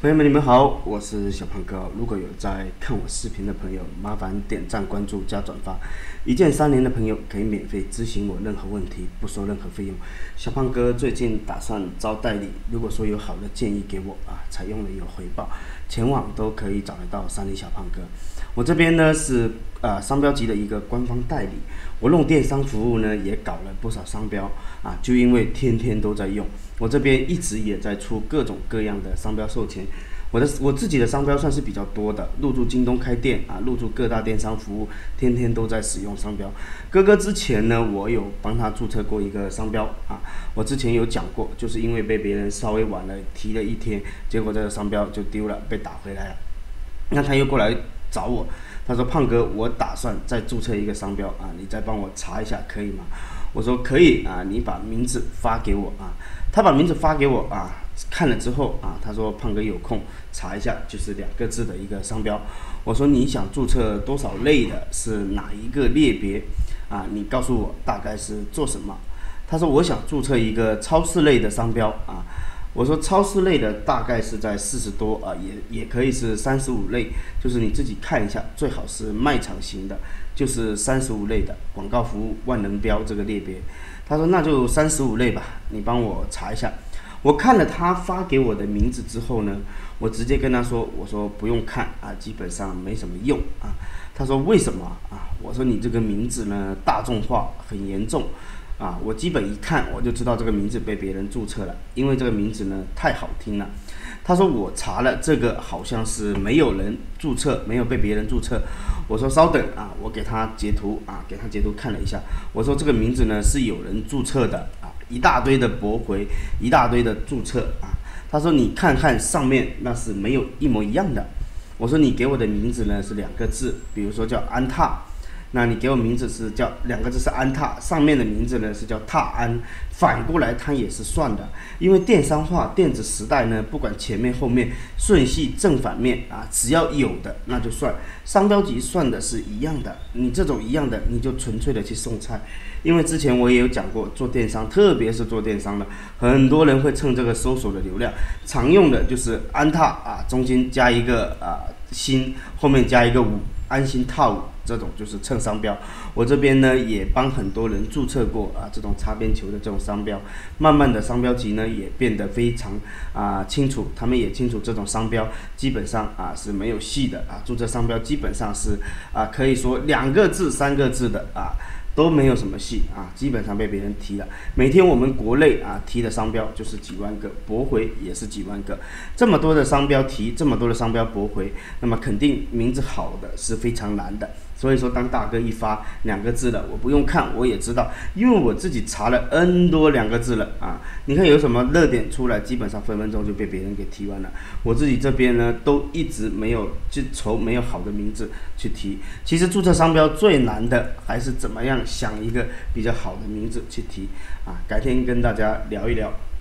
朋友们，你们好，我是小胖哥。如果有在看我视频的朋友，麻烦点赞、关注、加转发。一键3连的朋友可以免费咨询我任何问题，不收任何费用。小胖哥最近打算招代理，如果说有好的建议给我采用了有回报，前往都可以找得到3连小胖哥。我这边呢是商标级的一个官方代理，我弄电商服务呢也搞了不少商标就因为天天都在用，我这边一直也在出各种各样的商标授权。我自己的商标算是比较多的，入驻京东开店入驻各大电商服务，天天都在使用商标。哥哥之前呢，我有帮他注册过一个商标我之前有讲过，就是因为被别人稍微晚了提了1天，结果这个商标就丢了，被打回来了。那他又过来找我，他说：“胖哥，我打算再注册一个商标你再帮我查一下，可以吗？”我说：“可以你把名字发给我他把名字发给我看了之后他说：“胖哥有空查一下，就是2个字的一个商标。”我说：“你想注册多少类的？是哪一个列别你告诉我大概是做什么？”他说：“我想注册一个超市类的商标我说超市类的大概是在40多也可以是35类，就是你自己看一下，最好是卖场型的，就是35类的广告服务万能标这个列别。他说那就35类吧，你帮我查一下。我看了他发给我的名字之后呢，我直接跟他说，我说不用看基本上没什么用他说为什么我说你这个名字呢大众化很严重。我基本一看我就知道这个名字被别人注册了，因为这个名字呢太好听了。他说我查了这个好像是没有人注册，没有被别人注册。我说稍等我给他截图看了一下，我说这个名字呢是有人注册的一大堆的驳回，一大堆的注册他说你看看上面那是没有一模一样的。我说你给我的名字呢是2个字，比如说叫安踏。那你给我名字是叫2个字是安踏，上面的名字呢是叫踏安，反过来它也是算的，因为电商化电子时代呢，不管前面后面顺序正反面只要有的那就算，商标级算的是一样的，你这种一样的你就纯粹的去送菜。因为之前我也有讲过，做电商，特别是做电商的，很多人会蹭这个搜索的流量，常用的就是安踏中间加一个心，后面加一个5，安心踏5，这种就是蹭商标。我这边呢也帮很多人注册过这种擦边球的这种商标，慢慢的商标级呢也变得非常清楚，他们也清楚这种商标基本上是没有戏的注册商标基本上是可以说2个字3个字的都没有什么戏基本上被别人提了。每天我们国内提的商标就是几万个，驳回也是几万个，这么多的商标提，这么多的商标驳回，那么肯定名字好的是非常难的。所以说当大哥一发2个字了，我不用看我也知道，因为我自己查了 N 多2个字了你看有什么热点出来，基本上分分钟就被别人给提完了。我自己这边呢都一直没有没有好的名字去提。其实注册商标最难的还是怎么样想一个比较好的名字去提改天跟大家聊一聊。